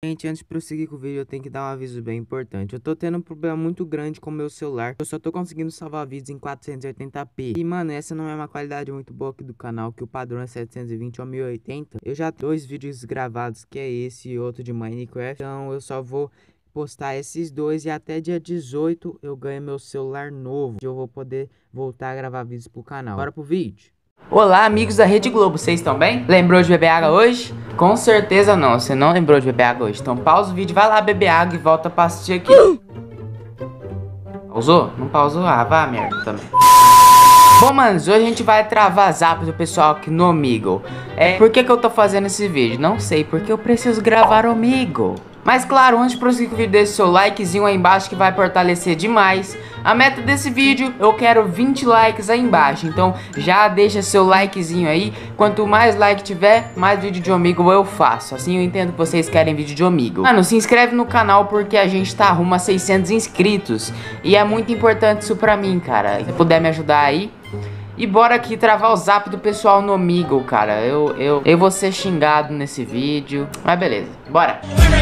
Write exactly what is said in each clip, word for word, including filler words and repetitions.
Gente, antes de prosseguir com o vídeo, eu tenho que dar um aviso bem importante. Eu tô tendo um problema muito grande com o meu celular. Eu só tô conseguindo salvar vídeos em quatrocentos e oitenta p. E, mano, essa não é uma qualidade muito boa aqui do canal, que o padrão é setecentos e vinte ou mil e oitenta. Eu já tenho dois vídeos gravados, que é esse e outro de Minecraft. Então, eu só vou postar esses dois e até dia dezoito eu ganho meu celular novo. E eu vou poder voltar a gravar vídeos pro canal. Bora pro vídeo. Olá, amigos da Rede Globo, vocês estão bem? Lembrou de beber água hoje? Com certeza não, você não lembrou de beber água hoje. Então pausa o vídeo, vai lá beber água e volta pra assistir aqui. Pausou? Não pausou? Ah, vá merda também. Bom, manos, hoje a gente vai travar zap do pessoal aqui no Omegle. É, por que que eu tô fazendo esse vídeo? Não sei, porque eu preciso gravar o Omegle. Mas claro, antes de prosseguir com o vídeo, deixe seu likezinho aí embaixo que vai fortalecer demais. A meta desse vídeo, eu quero vinte likes aí embaixo. Então já deixa seu likezinho aí. Quanto mais like tiver, mais vídeo de Omegle eu faço. Assim eu entendo que vocês querem vídeo de Omegle. Mano, se inscreve no canal porque a gente tá rumo a seiscentos inscritos. E é muito importante isso pra mim, cara. Se puder me ajudar aí. E bora aqui travar o zap do pessoal no Omegle, cara. Eu, eu, eu vou ser xingado nesse vídeo. Mas beleza, bora.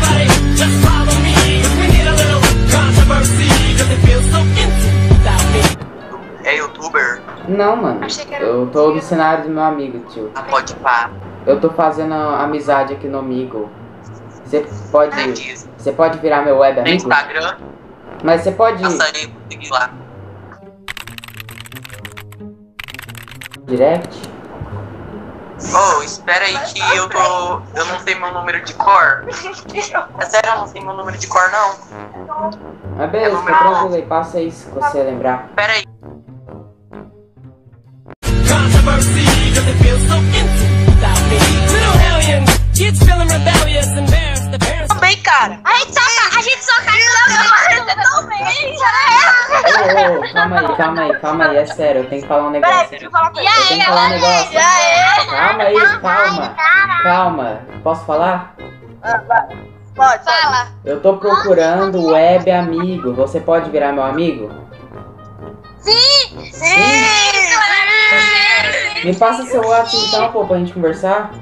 É youtuber? Não, mano. Eu tô no cenário do meu amigo, tio. Ah, pode pá. Eu tô fazendo amizade aqui no Omegle. Você pode. Você pode virar meu web Tem amigo? Instagram? Mas você pode. Passaria por seguir lá. Direct? Oh, espera aí que eu tô. Eu não sei meu número de cor. É sério, eu não sei meu número de cor, não. Mas beleza, É fica tranquilo aí, passa aí se você lembrar. Espera aí. Também, cara. A gente só, a gente só cai no Ô, ô, calma aí, calma aí, calma aí, é sério, eu tenho que falar um negócio aqui. Eu tenho que falar um negócio. Calma aí, calma. Calma, posso falar? Pode, fala. Eu tô procurando web amigo, você pode virar meu amigo? Sim! Sim! Me passa seu WhatsApp então, pô, pra gente conversar.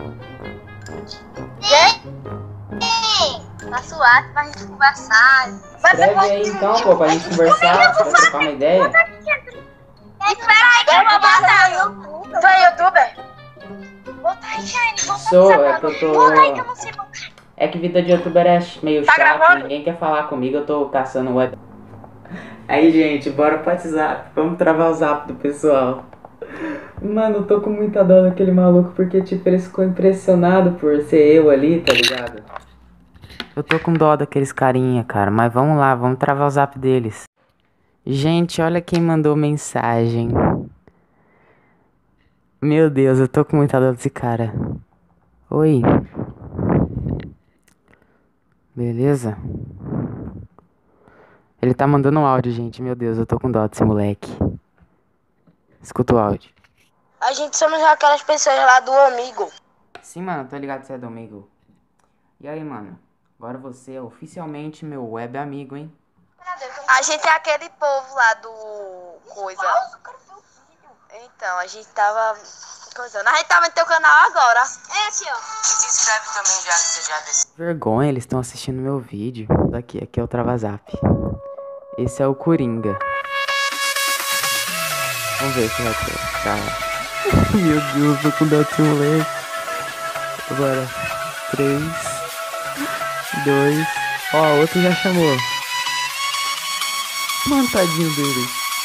Tá suave pra gente conversar. Escreve aí então, pô, pra gente conversar, pra trocar uma ideia. Espera aí que eu vou botar. Tu é youtuber? Bota aí, Jane. Bota Sou, é que eu tô... Bota aí que eu não sei botar. É que vida de youtuber é meio Tá chato, gravando? ninguém quer falar comigo, eu tô caçando web. Aí, gente, bora pro WhatsApp, vamos travar o zap do pessoal. Mano, eu tô com muita dó daquele maluco, porque, tipo, ele ficou impressionado por ser eu ali, tá ligado? Eu tô com dó daqueles carinha, cara, mas vamos lá, vamos travar o zap deles. Gente, olha quem mandou mensagem. Meu Deus, eu tô com muita dó desse cara. Oi. Beleza? Ele tá mandando um áudio, gente. Meu Deus, eu tô com dó desse moleque. Escuta o áudio. A gente somos aquelas pessoas lá do Omegle. Sim, mano, tô ligado que você é do Omegle. E aí, mano? Agora você é oficialmente meu web amigo, hein? A gente é aquele povo lá do coisa. Então, a gente tava coisando. A gente tava no teu canal agora. É assim, ó. Se inscreve também já que você já desceu. Vergonha, eles estão assistindo meu vídeo. Daqui, aqui é o Travazap. Esse é o Coringa. Vamos ver se vai ter. Tá. Meu Deus, tô com dó desse moleque. Agora, três, dois. Ó, o outro já chamou. Mano, tadinho dele.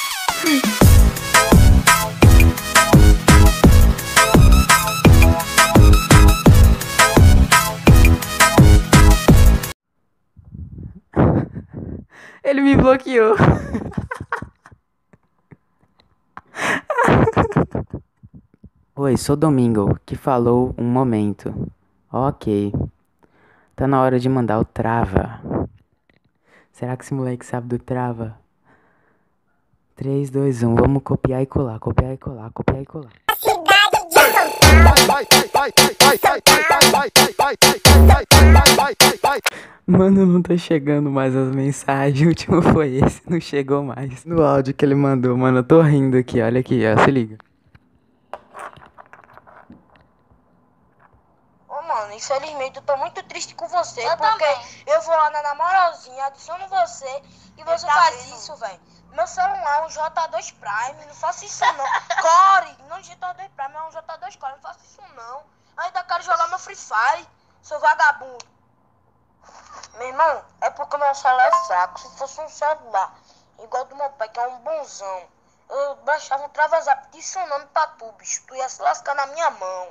Ele me bloqueou. Oi, sou Domingo, que falou um momento. Ok. Tá na hora de mandar o trava. Será que esse moleque sabe do trava? três, dois, um, vamos copiar e colar, copiar e colar, copiar e colar. Mano, não tá chegando mais as mensagens. O último foi esse, não chegou mais. No áudio que ele mandou, mano, eu tô rindo aqui, olha aqui, ó, se liga. Ô, mano, mano, infelizmente eu tô muito triste com você, Eu porque também. eu vou lá na, na moralzinha, adiciono você e você tá faz vendo? isso, velho. Meu celular é um J dois Prime, não faça isso não. Core, não J dois Prime, é um J dois Core, não faça isso não. Ainda quero jogar meu Free Fire, seu vagabundo. Meu irmão, é porque meu celular é fraco. Se fosse um celular igual do meu pai, que é um bonzão, eu baixava um travazap de seu nome pra tu, bicho. Tu ia se lascar na minha mão.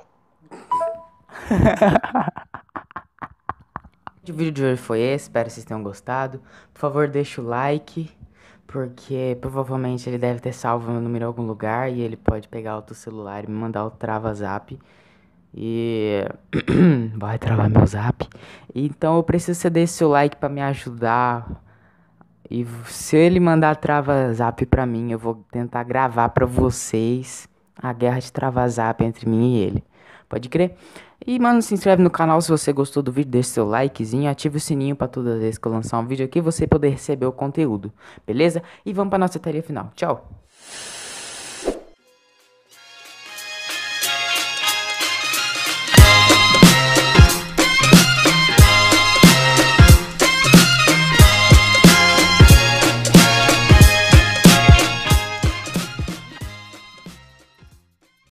O vídeo de hoje foi esse, espero que vocês tenham gostado. Por favor, deixa o like, porque provavelmente ele deve ter salvo meu número em algum lugar e ele pode pegar o teu celular e me mandar o trava-zap. E vai travar meu zap. Então eu preciso você desse seu like pra me ajudar. E se ele mandar trava-zap pra mim, eu vou tentar gravar pra vocês a guerra de trava-zap entre mim e ele. Pode crer? E, mano, se inscreve no canal se você gostou do vídeo, deixa seu likezinho, ativa o sininho pra toda vez que eu lançar um vídeo aqui, você poder receber o conteúdo, beleza? E vamos pra nossa tarefa final. Tchau!